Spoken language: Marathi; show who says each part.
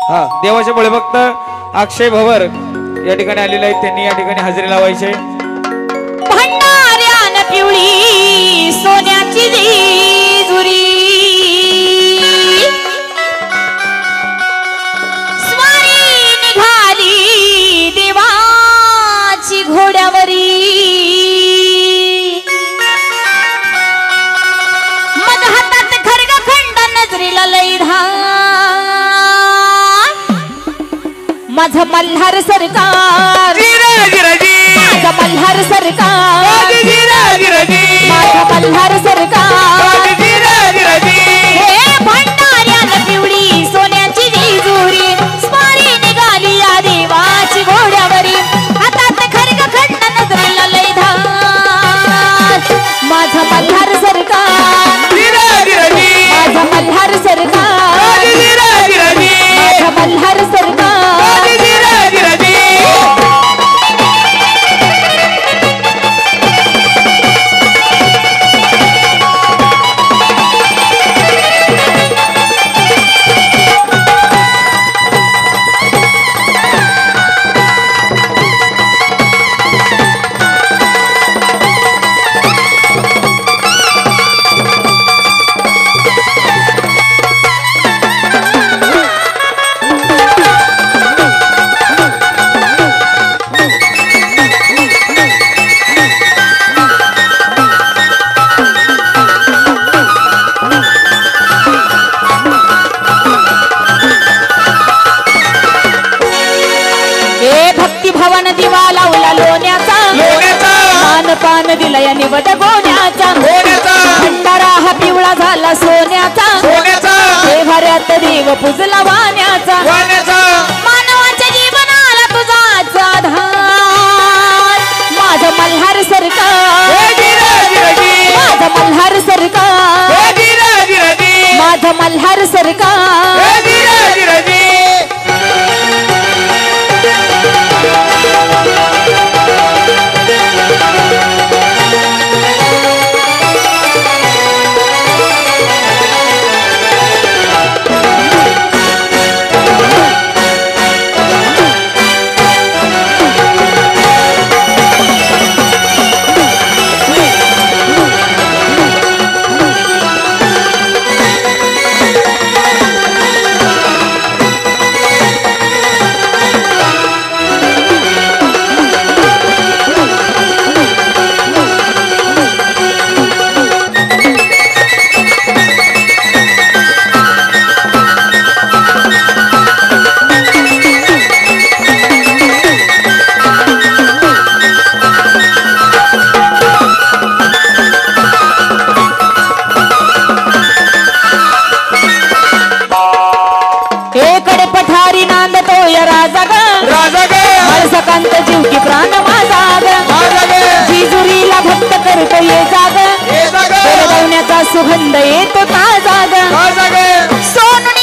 Speaker 1: हा देवाचे भक्त अक्षय भवर या ठिकाणी आलेले आहेत, त्यांनी या ठिकाणी हजेरी लावायचे।
Speaker 2: भंडाऱ्यान पिवळी सोन्याची जेजुरी स्वारी निघाली देवाची घोड्यावरी मग हातात खरग खंड नजरेला लई माझं मल्हार सरकार माझं मल्हार सरकार माझं मल्हार सरकार हे भंडाऱ्याला पिवळी सोन्याची जेजुरी स्वारी निघाली या देवाची घोड्यावरी हातात खरग खंड नजरेला लई धार माझं मल्हार सरकार माझं मल्हार सरकार माझं मल्हार सरकार दिवा लावला लोण्याचा पान दिला या निवड गोण्याचा भंडारा हा पिवळा झाला सोन्याचा देवाऱ्यात देव पुजला वाण्याचा मानवाच्या जीवनाला तुझाच आधार माझं मल्हार सरकार माझं मल्हार सरकार माझं मल्हार सरकार कांत जीव की प्राण माझा जेजुरीला भक्त करतो ये जाग सुगंध येतो ताजा सोन